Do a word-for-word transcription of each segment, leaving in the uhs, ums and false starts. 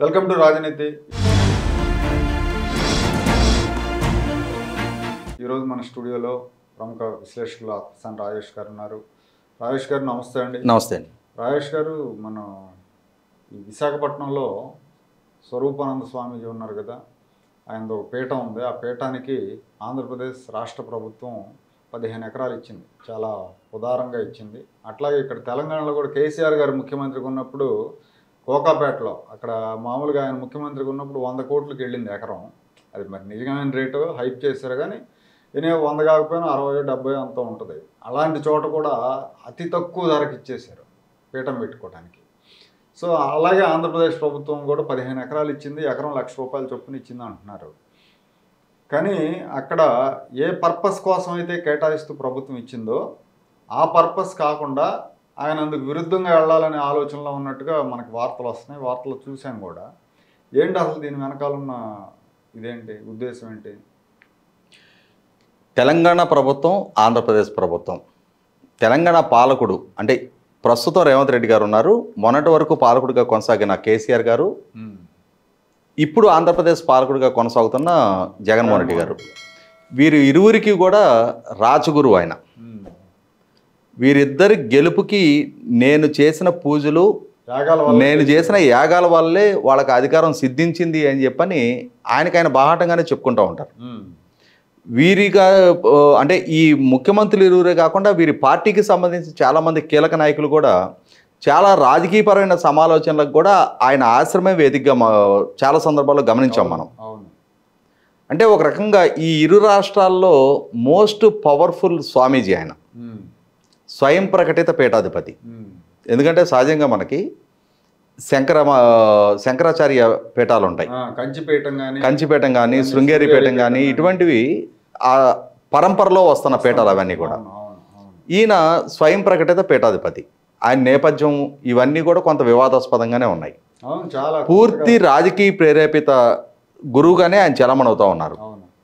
Welcome to రాజనీతి. ఈరోజు మన స్టూడియోలో ప్రముఖ విశ్లేషకులు ఆత్మసాని రాజేష్ గారు ఉన్నారు. రాజేష్ గారు నమస్తే అండి. నమస్తే అండి. రాజేష్ గారు, మన ఈ విశాఖపట్నంలో స్వరూపానంద స్వామీజీ ఉన్నారు కదా, ఆయనది ఒక పీఠం ఉంది. ఆ పీఠానికి ఆంధ్రప్రదేశ్ రాష్ట్ర ప్రభుత్వం పదిహేను ఎకరాలు ఇచ్చింది, చాలా ఉదారంగా ఇచ్చింది. అట్లాగే ఇక్కడ తెలంగాణలో కూడా కేసీఆర్ గారు ముఖ్యమంత్రిగా ఉన్నప్పుడు కోకాపేటలో అక్కడ మామూలుగా ఆయన ముఖ్యమంత్రిగా ఉన్నప్పుడు వంద కోట్లకి వెళ్ళింది ఎకరం. అది మరి నిజమైన రేటు హైప్ చేశారు, కానీ ఈయన వంద కాకపోయినా అరవై డెబ్బై అంతా ఉంటుంది. అలాంటి చోట కూడా అతి తక్కువ ధరకు ఇచ్చేశారు పీఠం పెట్టుకోవడానికి. సో అలాగే ఆంధ్రప్రదేశ్ ప్రభుత్వం కూడా పదిహేను ఎకరాలు ఇచ్చింది, ఎకరం లక్ష రూపాయలు చొప్పున ఇచ్చింది అంటున్నారు. కానీ అక్కడ ఏ పర్పస్ కోసం అయితే కేటాయిస్తూ ప్రభుత్వం ఇచ్చిందో ఆ పర్పస్ కాకుండా ఆయన అందుకు విరుద్ధంగా వెళ్ళాలనే ఆలోచనలో ఉన్నట్టుగా మనకు వార్తలు వస్తున్నాయి, వార్తలు చూసాం కూడా. ఏంటి అసలు దీని వెనకాలన్న ఇదేంటి, ఉద్దేశం ఏంటి? తెలంగాణ ప్రభుత్వం, ఆంధ్రప్రదేశ్ ప్రభుత్వం, తెలంగాణ పాలకుడు అంటే ప్రస్తుతం రేవంత్ రెడ్డి గారు ఉన్నారు, మొన్నటి వరకు పాలకుడిగా కొనసాగిన కేసీఆర్ గారు, ఇప్పుడు ఆంధ్రప్రదేశ్ పాలకుడిగా కొనసాగుతున్న జగన్మోహన్ రెడ్డి గారు, వీరు ఇరువురికి కూడా రాజగురు ఆయన. వీరిద్దరి గెలుపుకి నేను చేసిన పూజలు, నేను చేసిన యాగాల వల్లే వాళ్ళకి అధికారం సిద్ధించింది అని చెప్పని ఆయనకి ఆయన బాహాటంగానే చెప్పుకుంటూ ఉంటారు. వీరిగా అంటే ఈ ముఖ్యమంత్రులు ఇరువురే కాకుండా వీరి పార్టీకి సంబంధించి చాలామంది కీలక నాయకులు కూడా చాలా రాజకీయపరమైన సమాలోచనలకు కూడా ఆయన ఆశ్రమే వేదికగా చాలా సందర్భాల్లో గమనించాం మనం. అంటే ఒక రకంగా ఈ ఇరు రాష్ట్రాల్లో మోస్ట్ పవర్ఫుల్ స్వామీజీ ఆయన, స్వయం ప్రకటిత పీఠాధిపతి. ఎందుకంటే సహజంగా మనకి శంకర శంకరాచార్య పీఠాలు ఉంటాయి, కంచిపీఠం కానీ కంచిపీఠం కానీ శృంగేరి పీఠం కానీ, ఇటువంటివి ఆ పరంపరలో వస్తున్న పీఠాలు అవన్నీ కూడా. ఈయన స్వయం ప్రకటిత పీఠాధిపతి, ఆయన నేపథ్యం ఇవన్నీ కూడా కొంత వివాదాస్పదంగానే ఉన్నాయి. పూర్తి రాజకీయ ప్రేరేపిత గురువుగానే ఆయన చలమణవుతూ ఉన్నారు.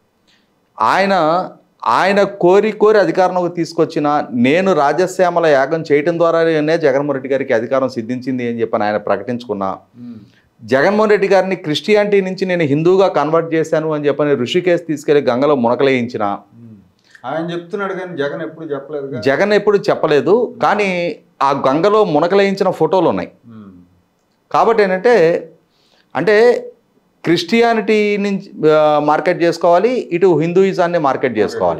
ఆయన ఆయన కోరి కోరి అధికారంలోకి తీసుకొచ్చిన, నేను రాజశ్యామల యాగం చేయటం ద్వారానే జగన్మోహన్ రెడ్డి గారికి అధికారం సిద్ధించింది అని చెప్పని ఆయన ప్రకటించుకున్నా, జగన్మోహన్ రెడ్డి గారిని క్రిస్టియానిటీ నుంచి నేను హిందూగా కన్వర్ట్ చేశాను అని చెప్పని ఋషికేశ్ తీసుకెళ్లి గంగలో మునకలేయించిన ఆయన చెప్తున్నాడు, కానీ జగన్ ఎప్పుడు చెప్పలేదు. జగన్ ఎప్పుడు చెప్పలేదు, కానీ ఆ గంగలో మునకలేయించిన ఫోటోలు ఉన్నాయి. కాబట్టి ఏంటంటే అంటే క్రిస్టియానిటీ నుంచి మార్కెట్ చేసుకోవాలి, ఇటు హిందూయిజాన్ని మార్కెట్ చేసుకోవాలి.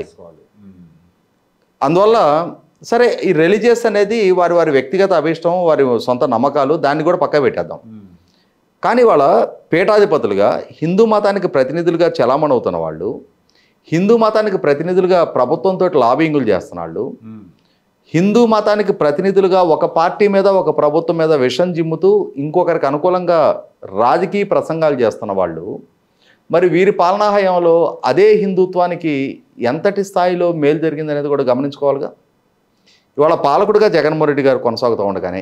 అందువల్ల సరే, ఈ రిలీజియస్ అనేది వారి వారి వ్యక్తిగత అభిష్టం, వారి సొంత నమ్మకాలు, దాన్ని కూడా పక్క పెట్టేద్దాం. కానీ వాళ్ళ పీఠాధిపతులుగా హిందూ మతానికి ప్రతినిధులుగా చలామణవుతున్న వాళ్ళు, హిందూ మతానికి ప్రతినిధులుగా ప్రభుత్వంతో లాబింగులు చేస్తున్న వాళ్ళు, హిందూ మతానికి ప్రతినిధులుగా ఒక పార్టీ మీద ఒక ప్రభుత్వం మీద విషం జిమ్ముతూ ఇంకొకరికి అనుకూలంగా రాజకీయ ప్రసంగాలు చేస్తున్న వాళ్ళు, మరి వీరి పాలనా హయాంలో అదే హిందుత్వానికి ఎంతటి స్థాయిలో మేలు జరిగిందనేది కూడా గమనించుకోవాలిగా. ఇవాళ పాలకుడిగా జగన్మోహన్ రెడ్డి గారు కొనసాగుతూ ఉండగానే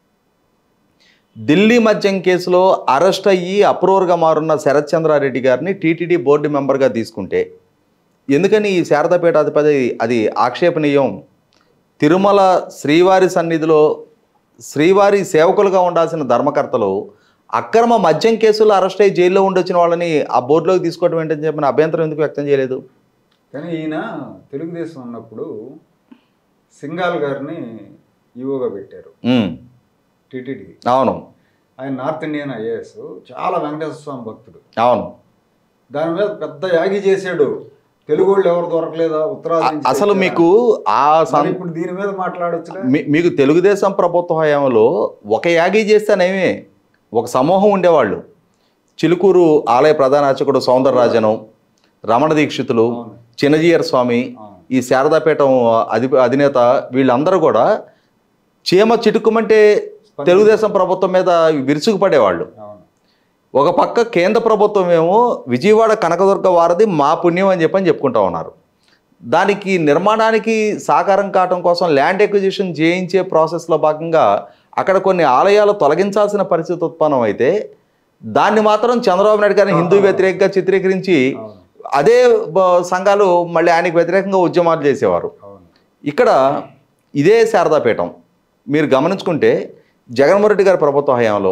ఢిల్లీ మద్యం కేసులో అరెస్ట్ అయ్యి అప్రూవర్గా మారున్న శరత్ చంద్రారెడ్డి గారిని టీటీడీ బోర్డు మెంబర్గా తీసుకుంటే, ఎందుకని ఈ శారదాపీఠాధిపతి అది ఆక్షేపణీయం, తిరుమల శ్రీవారి సన్నిధిలో శ్రీవారి సేవకులుగా ఉండాల్సిన ధర్మకర్తలు అక్రమ మద్యం కేసులో అరెస్ట్ అయ్యి జైల్లో ఉండొచ్చిన వాళ్ళని ఆ బోర్డులోకి తీసుకోవడం ఏంటని చెప్పిన అభ్యంతరం ఎందుకు వ్యక్తం చేయలేదు? కానీ ఈయన తెలుగుదేశం ఉన్నప్పుడు సింగాల్ గారిని ఈవోగా పెట్టారు టీటీడీ. అవును, ఆయన నార్త్ ఇండియన్ ఐఏఎస్, చాలా వెంకటేశ్వర స్వామి భక్తుడు. అవును, దాని మీద పెద్ద యాగి చేశాడు. తెలుగు వాళ్ళు ఎవరు దొరకలేదా ఉత్తరాది? అసలు మీకు ఆ ఇప్పుడు దీని మీద మాట్లాడొచ్చు. మీకు తెలుగుదేశం ప్రభుత్వ హయాంలో ఒక యాగి చేస్తేనేమే ఒక సమూహం ఉండేవాళ్ళు. చిలుకూరు ఆలయ ప్రధాన అర్చకుడు సౌందరరాజను, రమణ దీక్షితులు, చిన్నజీయర్ స్వామి, ఈ శారదాపీఠం అధి అధినేత, వీళ్ళందరూ కూడా చీమ చిటుకుమంటే తెలుగుదేశం ప్రభుత్వం మీద విరుచుకుపడేవాళ్ళు. ఒక పక్క కేంద్ర ప్రభుత్వం ఏమో విజయవాడ కనకదుర్గ వారధి మా పుణ్యం అని చెప్పని చెప్పుకుంటా ఉన్నారు. దానికి నిర్మాణానికి సాకారం కావడం కోసం ల్యాండ్ ఎక్విజిషన్ చేయించే ప్రాసెస్లో భాగంగా అక్కడ కొన్ని ఆలయాలు తొలగించాల్సిన పరిస్థితి ఉత్పన్నం అయితే, దాన్ని మాత్రం చంద్రబాబు నాయుడు గారిని హిందూ వ్యతిరేకంగా చిత్రీకరించి అదే సంఘాలు మళ్ళీ ఆయనకు వ్యతిరేకంగా ఉద్యమాలు చేసేవారు. ఇక్కడ ఇదే శారదాపీఠం మీరు గమనించుకుంటే జగన్మోహన్ రెడ్డి గారి ప్రభుత్వ హయాంలో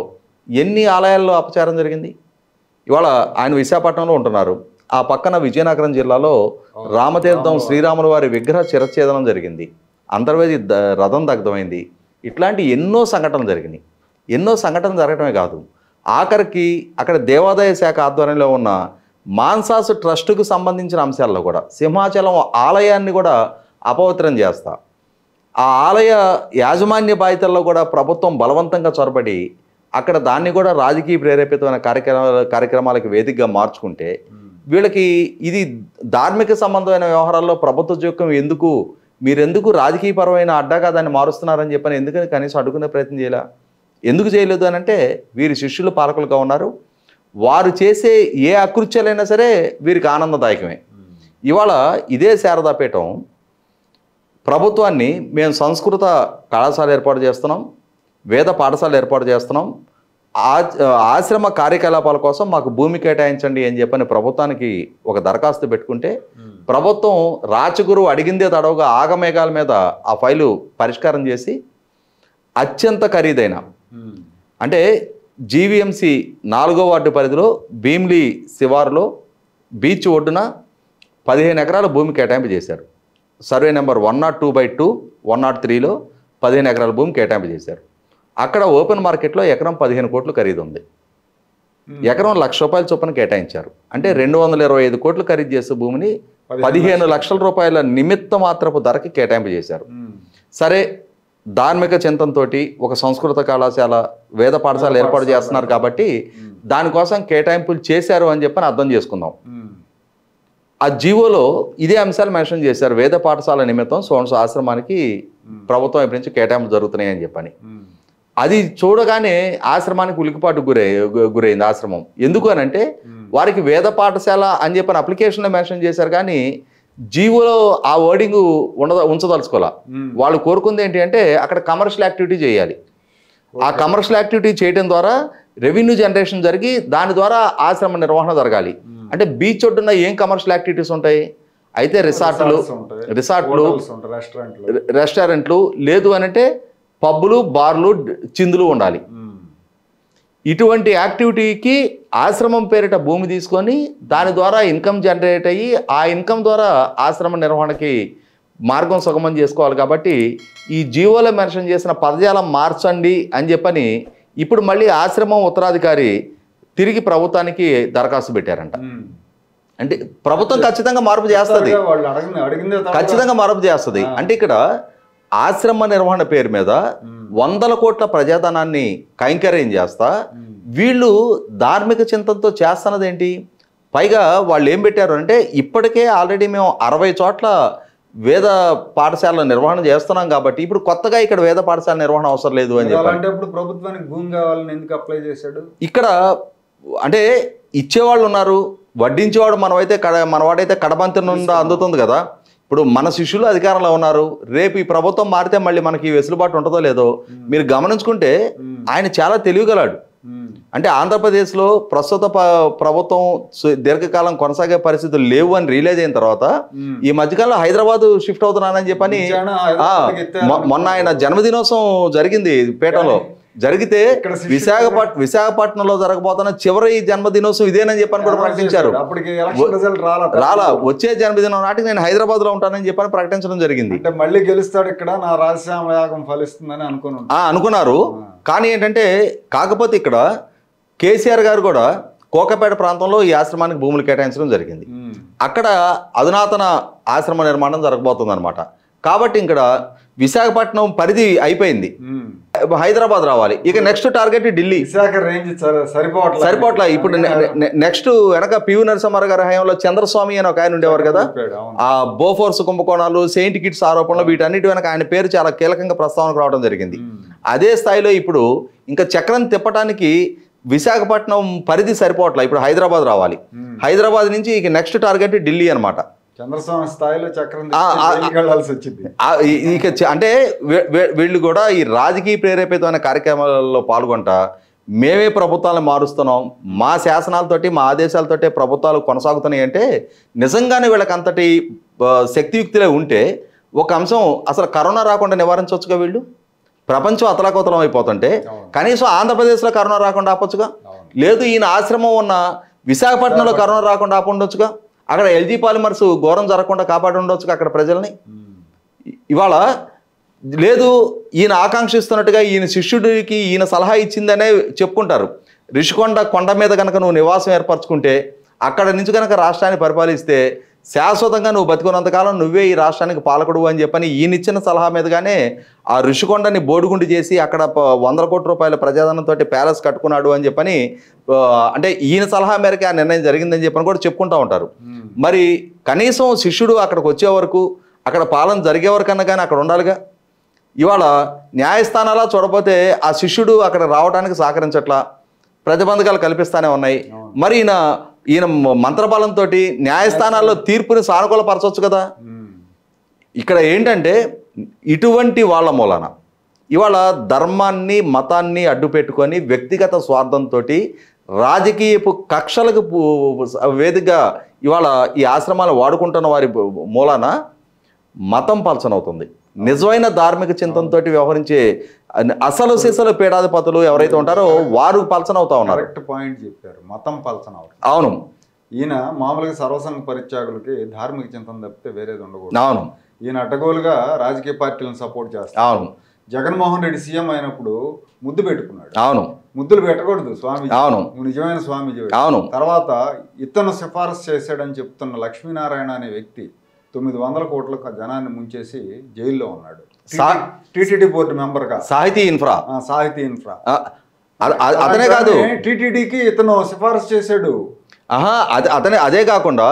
ఎన్ని ఆలయాల్లో అపచారం జరిగింది? ఇవాళ ఆయన విశాఖపట్నంలో ఉంటున్నారు, ఆ పక్కన విజయనగరం జిల్లాలో రామతీర్థం శ్రీరాముల వారి విగ్రహ చిరఛేదనం జరిగింది, అంతర్వేది రథం దగ్ధమైంది. ఇట్లాంటి ఎన్నో సంఘటనలు జరిగినాయి. ఎన్నో సంఘటనలు జరగటమే కాదు, ఆఖరికి అక్కడ దేవాదాయ శాఖ ఆధ్వర్యంలో ఉన్న మాన్సాసు ట్రస్టుకు సంబంధించిన అంశాల్లో కూడా సింహాచలం ఆలయాన్ని కూడా అపవిత్రం చేస్తా, ఆ ఆలయ యాజమాన్య బాధ్యతల్లో కూడా ప్రభుత్వం బలవంతంగా చొరబడి అక్కడ దాన్ని కూడా రాజకీయ ప్రేరేపితమైన కార్యక్రమాల కార్యక్రమాలకు వేదికగా మార్చుకుంటే వీళ్ళకి ఇది ధార్మిక సంబంధమైన వ్యవహారాల్లో ప్రభుత్వ జోక్యం ఎందుకు, మీరెందుకు రాజకీయపరమైన అడ్డాగా దాన్ని మారుస్తున్నారని చెప్పని ఎందుకని కనీసం అడుగునే ప్రయత్నం చేయలే? ఎందుకు చేయలేదు అని అంటే వీరి శిష్యులు పాలకులుగా ఉన్నారు, వారు చేసే ఏ అకృత్యాలైనా సరే వీరికి ఆనందదాయకమే. ఇవాళ ఇదే శారదాపీఠం ప్రభుత్వాన్ని మేము సంస్కృత కళాశాల ఏర్పాటు చేస్తున్నాం, వేద పాఠశాల ఏర్పాటు చేస్తున్నాం, ఆ ఆశ్రమ కార్యకలాపాల కోసం మాకు భూమి కేటాయించండి అని చెప్పని ప్రభుత్వానికి ఒక దరఖాస్తు పెట్టుకుంటే ప్రభుత్వం రాచగురు అడిగిందే తడవుగా ఆగమేఘాల మీద ఆ ఫైలు పరిష్కారం చేసి అత్యంత ఖరీదైన అంటే జీవీఎంసీ నాలుగో వార్డు పరిధిలో భీమ్లీ శివారులో బీచ్ ఒడ్డున పదిహేను ఎకరాల భూమి కేటాయింపు చేశారు. Survey number one nought two by two one nought త్రీలో పదిహేను ఎకరాల భూమి కేటాయింపు చేశారు. అక్కడ ఓపెన్ మార్కెట్లో ఎకరం పదిహేను కోట్లు ఖరీదు ఉంది, ఎకరం లక్ష రూపాయల చొప్పున కేటాయించారు. అంటే రెండు వందల ఇరవై ఐదు కోట్లు ఖరీదు చేసే భూమిని పదిహేను లక్షల రూపాయల నిమిత్త మాత్రపు ధరకి కేటాయింపు చేశారు. సరే, ధార్మిక చింతనతో ఒక సంస్కృత కళాశాల వేద పాఠశాల ఏర్పాటు చేస్తున్నారు కాబట్టి దానికోసం కేటాయింపులు చేశారు అని చెప్పని అర్థం చేసుకుందాం. ఆ జీవోలో ఇదే అంశాలు మెన్షన్ చేశారు, వేద పాఠశాల నిమిత్తం సోన్సు ఆశ్రమానికి ప్రభుత్వం ఇప్పటి నుంచి కేటాయింపులు జరుగుతున్నాయి అని చెప్పని. అది చూడగానే ఆశ్రమానికి ఉలికిపాటు గురై గురైంది ఆశ్రమం. ఎందుకు అని అంటే వారికి వేద పాఠశాల అని చెప్పని అప్లికేషన్లో మెన్షన్ చేశారు కానీ జీవోలో ఆ వర్డింగ్ ఉండ ఉంచదలుచుకోవాలా. వాళ్ళు కోరుకుంది ఏంటి అంటే అక్కడ కమర్షియల్ యాక్టివిటీ చేయాలి. ఆ కమర్షియల్ యాక్టివిటీ చేయడం ద్వారా రెవెన్యూ జనరేషన్ జరిగి దాని ద్వారా ఆశ్రమ నిర్వహణ జరగాలి. అంటే బీచ్ ఒడ్డున ఏం కమర్షియల్ యాక్టివిటీస్ ఉంటాయి? అయితే రిసార్ట్లు రిసార్ట్లు రెస్టారెంట్లు లేదు అని అంటే పబ్బులు బార్లు చిందులు ఉండాలి. ఇటువంటి యాక్టివిటీకి ఆశ్రమం పేరిట భూమి తీసుకొని దాని ద్వారా ఇన్కమ్ జనరేట్ అయ్యి ఆ ఇన్కమ్ ద్వారా ఆశ్రమ నిర్వహణకి మార్గం సుగమం చేసుకోవాలి. కాబట్టి ఈ జీవోలో మెన్షన్ చేసిన పదజాలం మార్చండి అని చెప్పని ఇప్పుడు మళ్ళీ ఆశ్రమం ఉత్తరాధికారి తిరిగి ప్రభుత్వానికి దరఖాస్తు పెట్టారంట. అంటే ప్రభుత్వం ఖచ్చితంగా మార్పు చేస్తుంది, ఖచ్చితంగా మార్పు చేస్తుంది. అంటే ఇక్కడ ఆశ్రమ నిర్వహణ పేరు మీద వందల కోట్ల ప్రజాధనాన్ని కైంకర్యం చేస్తా వీళ్ళు ధార్మిక చింతనతో చేస్తున్నది ఏంటి? పైగా వాళ్ళు ఏం పెట్టారు అంటే ఇప్పటికే ఆల్రెడీ మేము అరవై చోట్ల వేద పాఠశాల నిర్వహణ చేస్తున్నాం కాబట్టి ఇప్పుడు కొత్తగా ఇక్కడ వేద పాఠశాల నిర్వహణ అవసరం లేదు అని చెప్పి ప్రభుత్వానికి భూమి కావాలని ఎందుకు అప్లై చేశాడు? ఇక్కడ అంటే ఇచ్చేవాళ్ళు ఉన్నారు, వడ్డించేవాడు మనమైతే కడ మనవాడైతే కడబంతి నుండి అందుతుంది కదా. ఇప్పుడు మన శిష్యులు అధికారంలో ఉన్నారు, రేపు ఈ ప్రభుత్వం మారితే మళ్ళీ మనకి వెసులుబాటు ఉంటుందో లేదో మీరు గమనించుకుంటే ఆయన చాలా తెలివిగలాడు. అంటే ఆంధ్రప్రదేశ్లో ప్రస్తుత ప్రభుత్వం దీర్ఘకాలం కొనసాగే పరిస్థితులు లేవు అని రియలైజ్ అయిన తర్వాత ఈ మధ్యకాలంలో హైదరాబాద్ షిఫ్ట్ అవుతున్నానని చెప్పని మొన్న ఆయన జన్మదినోత్సవం జరిగింది పీఠంలో జరిగితే విశాఖపట్నం విశాఖపట్నంలో జరగబోతున్న చివరి జన్మదినోత్సవం ఇదేనని చెప్పని కూడా ప్రకటించారు. రాలా, వచ్చే జన్మదినం నాటికి నేను హైదరాబాద్ లో ఉంటానని చెప్పని ప్రకటించడం జరిగింది. మళ్ళీ గెలుస్తాడు ఇక్కడ, నా రాజశ్యామ యాగం ఫలిస్తుందని అనుకున్నారు అనుకున్నారు కానీ ఏంటంటే కాకపోతే ఇక్కడ కేసీఆర్ గారు కూడా కోకపేట ప్రాంతంలో ఈ ఆశ్రమానికి భూములు కేటాయించడం జరిగింది. అక్కడ అధునాతన ఆశ్రమ నిర్మాణం జరగబోతుంది అనమాట. కాబట్టి ఇక్కడ విశాఖపట్నం పరిధి అయిపోయింది, హైదరాబాద్ రావాలి. ఇక next target Delhi. Visakha range సరిపోవట్ల సరిపోవట్ల ఇప్పుడు నెక్స్ట్ వెనక పివి నరసింహారావు గారి హయాంలో చంద్రస్వామి అని ఒక ఆయన ఉండేవారు కదా, ఆ బోఫోర్స్ కుంభకోణాలు, సెయింట్ కిట్స్ ఆరోపణలు, వీటన్నిటి వెనక ఆయన పేరు చాలా కీలకంగా ప్రస్తావనకు రావడం జరిగింది. అదే స్థాయిలో ఇప్పుడు ఇంకా చక్రం తిప్పడానికి విశాఖపట్నం పరిధి సరిపోవట్ల, ఇప్పుడు హైదరాబాద్ రావాలి. హైదరాబాద్ నుంచి ఇక నెక్స్ట్ టార్గెట్ ఢిల్లీ అనమాట. చంద్రస్వామి స్థాయిలో చక్రం వచ్చింది. ఇక అంటే వీళ్ళు కూడా ఈ రాజకీయ ప్రేరేపితమైన కార్యక్రమాలలో పాల్గొంటా మేమే ప్రభుత్వాలను మారుస్తున్నాం, మా శాసనాలతోటి మా ఆదేశాలతోటే ప్రభుత్వాలు కొనసాగుతున్నాయి అంటే నిజంగానే వీళ్ళకి అంతటి శక్తియుక్తులే ఉంటే ఒక అంశం అసలు కరోనా రాకుండా నివారించవచ్చుగా. వీళ్ళు ప్రపంచం అతలాకుతలం అయిపోతుంటే కనీసం ఆంధ్రప్రదేశ్లో కరోనా రాకుండా ఆపొచ్చుగా. లేదు ఈయన ఆశ్రమం ఉన్న విశాఖపట్నంలో కరోనా రాకుండా ఆపి ఉండొచ్చుగా. అక్కడ ఎల్జీ పాలిమర్స్ ఘోరం జరగకుండా కాపాడి ఉండొచ్చుగా అక్కడ ప్రజల్ని. ఇవాళ లేదు ఈయన ఆకాంక్షిస్తున్నట్టుగా ఈయన శిష్యుడికి ఈయన సలహా ఇచ్చిందనే చెప్పుకుంటారు. రిషికొండ కొండ మీద కనుక నువ్వు నివాసం ఏర్పరచుకుంటే అక్కడ నుంచి కనుక రాష్ట్రాన్ని పరిపాలిస్తే శాశ్వతంగా నువ్వు బతికున్నంతకాలం నువ్వే ఈ రాష్ట్రానికి పాలకుడు అని చెప్పని ఈయన ఇచ్చిన సలహా మీదగానే ఆ ఋషికొండని బోడిగుండి చేసి అక్కడ వందల కోట్ల రూపాయల ప్రజాధనంతో ప్యాలెస్ కట్టుకున్నాడు అని చెప్పని అంటే ఈయన సలహా మేరకు ఆ నిర్ణయం జరిగిందని చెప్పని కూడా చెప్పుకుంటూ ఉంటారు. మరి కనీసం శిష్యుడు అక్కడికి వచ్చే వరకు అక్కడ పాలన జరిగే వరకన్నా కానీ అక్కడ ఉండాలిగా. ఇవాళ న్యాయస్థానాలా చూడపోతే ఆ శిష్యుడు అక్కడ రావడానికి సహకరించట్లా, ప్రతిబంధకాలు కల్పిస్తానే ఉన్నాయి. మరి ఈయన ఈయన మంత్రబలంతో న్యాయస్థానాల్లో తీర్పుని సానుకూలపరచవచ్చు కదా. ఇక్కడ ఏంటంటే ఇటువంటి వాళ్ళ మూలన ఇవాళ ధర్మాన్ని మతాన్ని అడ్డు పెట్టుకొని వ్యక్తిగత స్వార్థంతో రాజకీయపు కక్షలకు వేదికగా ఇవాళ ఈ ఆశ్రమాలు వాడుకుంటున్న వారి మూలాన మతం పలచనవుతుంది. నిజమైన ధార్మిక చింతనతో వ్యవహరించే అసలు సిసలు పీఠాధిపతులు ఎవరైతే ఉంటారో వారు పలచనవుతా ఉన్నారు. కరెక్ట్ పాయింట్ చెప్పారు, మతం పలచన. అవును, ఈయన మామూలుగా సర్వసంగ పరిత్యాగులకి ధార్మిక చింతన తప్పితే వేరేది ఉండకూడదు. అవును, ఈయన అడ్డగోలుగా రాజకీయ పార్టీలను సపోర్ట్ చేస్తారు. అవును, జగన్మోహన్ రెడ్డి సీఎం అయినప్పుడు ముద్దు పెట్టుకున్నాడు. అవును, ముద్దులు పెట్టకూడదు స్వామీజీ. అవును, నువ్వు నిజమైన స్వామీజీ. అవును. తర్వాత ఇతను సిఫారసు చేశాడని చెప్తున్న లక్ష్మీనారాయణ అనే వ్యక్తి తొమ్మిది వందల కోట్ల జనాన్ని ముంచేసి జైల్లో ఉన్నాడు. టీటీడీ బోర్డు మెంబర్ గా సాహితీ ఇన్ఫ్రా సాహితీ ఇన్ఫ్రా అతనే కాదు, టీటీడీకి ఇతను సిఫారసు చేశాడు. ఆహా అతనే అదే కాకుండా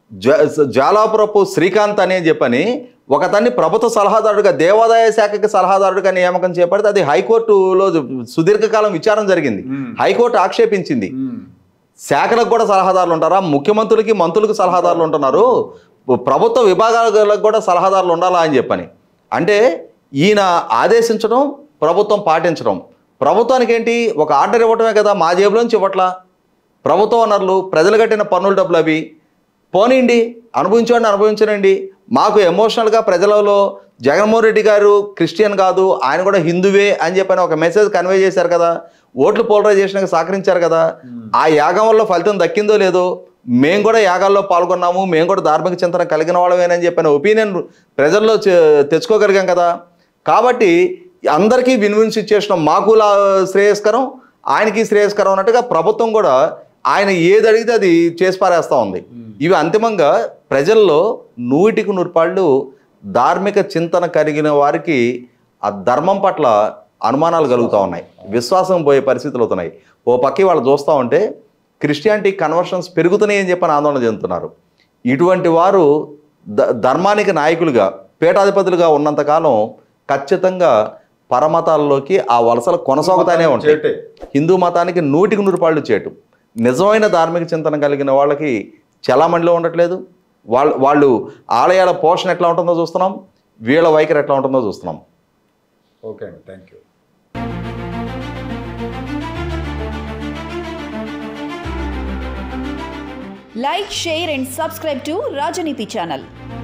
జ్వాలాపురపు శ్రీకాంత్ అనే చెప్పని ఒకతన్ని ప్రభుత్వ సలహాదారుడిగా దేవాదాయ శాఖకి సలహాదారుడిగా నియామకం చేపడితే అది హైకోర్టులో సుదీర్ఘకాలం విచారణ జరిగింది. హైకోర్టు ఆక్షేపించింది. శాఖలకు కూడా సలహాదారులు ఉంటారా? ముఖ్యమంత్రులకి మంత్రులకు సలహాదారులు ఉంటున్నారు, ప్రభుత్వ విభాగాలకు కూడా సలహాదారులు ఉండాలా అని చెప్పని. అంటే ఈయన ఆదేశించడం, ప్రభుత్వం పాటించడం. ప్రభుత్వానికి ఏంటి ఒక ఆర్డర్ ఇవ్వటమే కదా, మా జేబులోంచి ఇవ్వట్లా. ప్రభుత్వ వనరులు ప్రజలు కట్టిన పన్నుల డబ్బులు అవి పోనీండి, అనుభవించండి అనుభవించనండి. మాకు ఎమోషనల్గా ప్రజలలో జగన్మోహన్ రెడ్డి గారు క్రిస్టియన్ కాదు, ఆయన కూడా హిందువే అని చెప్పని ఒక మెసేజ్ కన్వే చేశారు కదా, ఓట్లు పోలరైజేషన్కి సహకరించారు కదా. ఆ యాగం వల్ల ఫలితం దక్కిందో లేదో, మేము కూడా యాగాల్లో పాల్గొన్నాము, మేము కూడా ధార్మిక చింతన కలిగిన వాళ్ళమేనని చెప్పిన ఒపీనియన్ ప్రజల్లో తెచ్చుకోగలిగాం కదా. కాబట్టి అందరికీ విన్ విన్ సిచ్యుయేషన్, మాకు శ్రేయస్కరం ఆయనకి శ్రేయస్కరం అన్నట్టుగా ప్రభుత్వం కూడా ఆయన ఏది అడిగితే అది చేసి పారేస్తూ ఉంది. ఇవి అంతిమంగా ప్రజల్లో నూటికి నూరుపాళ్ళు ధార్మిక చింతన కలిగిన వారికి ఆ ధర్మం పట్ల అనుమానాలు కలుగుతూ ఉన్నాయి, విశ్వాసం పోయే పరిస్థితులు అవుతున్నాయి. ఓ పక్క వాళ్ళు చూస్తూ ఉంటే క్రిస్టియానిటీ కన్వర్షన్స్ పెరుగుతున్నాయి అని చెప్పని ఆందోళన చెందుతున్నారు. ఇటువంటి వారు ద ధర్మానికి నాయకులుగా పీఠాధిపతులుగా ఉన్నంతకాలం ఖచ్చితంగా పరమతాల్లోకి ఆ వలసలు కొనసాగుతానే ఉంటాయి. హిందూ మతానికి నూటికి నూరు పాళ్ళు చేటు. నిజమైన ధార్మిక చింతన కలిగిన వాళ్ళకి చలామణిలో ఉండట్లేదు. వాళ్ళు వాళ్ళు ఆలయాల పోషణ ఎట్లా ఉంటుందో చూస్తున్నాం, వీళ్ళ వైఖరి ఎట్లా ఉంటుందో చూస్తున్నాం. ఓకే అండి, thank you. Like, share and subscribe to Rajaniti channel.